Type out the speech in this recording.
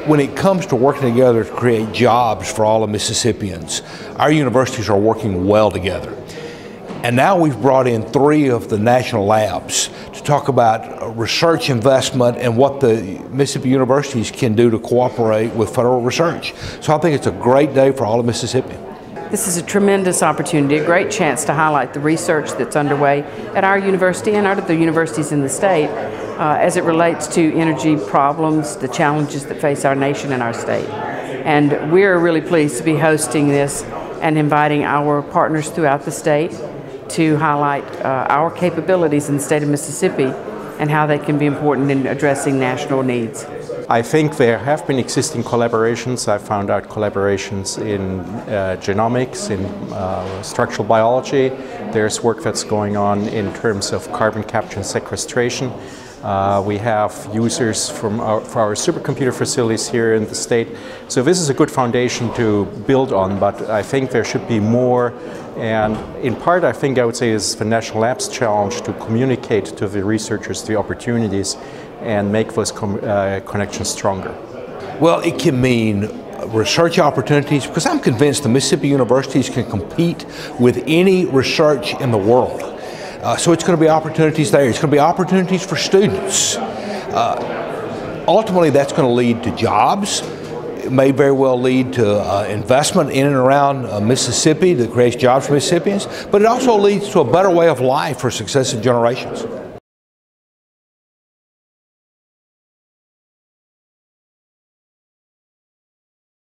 When it comes to working together to create jobs for all of Mississippians, our universities are working well together. And now we've brought in 3 of the national labs to talk about research investment and what the Mississippi universities can do to cooperate with federal research. So I think it's a great day for all of Mississippi. This is a tremendous opportunity, a great chance to highlight the research that's underway at our university and other universities in the state as it relates to energy problems, the challenges that face our nation and our state. And we're really pleased to be hosting this and inviting our partners throughout the state to highlight our capabilities in the state of Mississippi and how they can be important in addressing national needs. I think there have been existing collaborations. I found out collaborations in genomics, in structural biology. There's work that's going on in terms of carbon capture and sequestration. We have users for our supercomputer facilities here in the state. So this is a good foundation to build on, but I think there should be more. And in part, I think I would say is the National Labs challenge to communicate to the researchers the opportunities and make those connections stronger. Well, it can mean research opportunities, because I'm convinced the Mississippi universities can compete with any research in the world. So it's going to be opportunities there. It's going to be opportunities for students. Ultimately, that's going to lead to jobs. It may very well lead to investment in and around Mississippi that creates jobs for Mississippians, but it also leads to a better way of life for successive generations.